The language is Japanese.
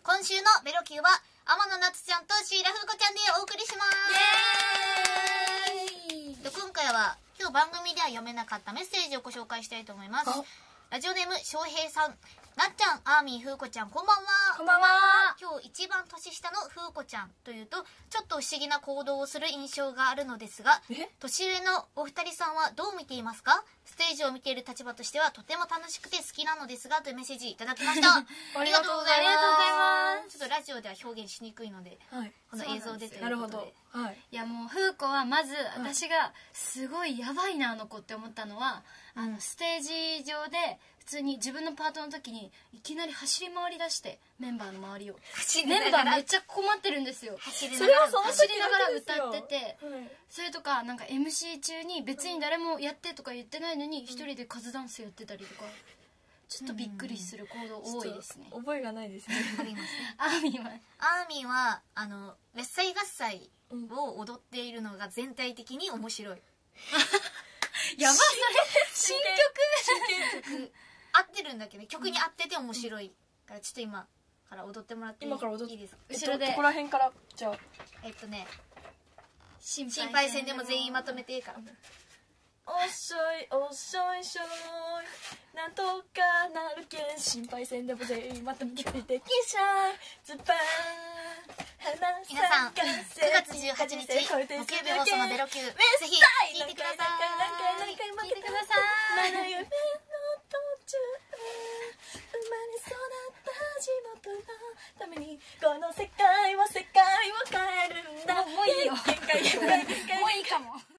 今週のベロ Q は天野夏ちゃんとシーラフーコちゃんでお送りします。今回は今日番組では読めなかったメッセージをご紹介したいと思います。ラジオネーム翔平さん、なっちゃん、あーみー、ふうこちゃん、こんばんは。 こんばんは。 今日一番年下のふうこちゃんというとちょっと不思議な行動をする印象があるのですが、年上のお二人さんはどう見ていますか？ステージを見ている立場としてはとても楽しくて好きなのですがというメッセージいただきました。ありがとうございます。ちょっとラジオでは表現しにくいので、この映像でということで。 なるほど。 いやもう風子はまず私がすごいやばいなあの子って思ったのは、ステージ上で普通に自分のパートの時にいきなり走り回り出してメンバーの周りをメンバーめっちゃ困ってるんですよ。 走それは走りながら歌ってて、それとかなんか MC 中に別に誰もやってとか言ってないのに一人でカズダンスやってたりとか、ちょっとびっくりする行動多いですね。 覚えがないですね。 アーミーはメッサイ合祭を踊っているのが全体的に面白い。 やば、それ新曲合ってるんだけど曲に合ってて面白いからちょっと今から踊ってもらっていいですか？ 後ろでどこら辺からじゃあ心配線でも全員まとめていいから。 おっしょいおっしょいしょいなんとかなるけん心配せんでも全員まとめてきしゃいズバーン皆さん9月18日木曜日放送のベロ Q ぜひ聴いてください。 聞いてください。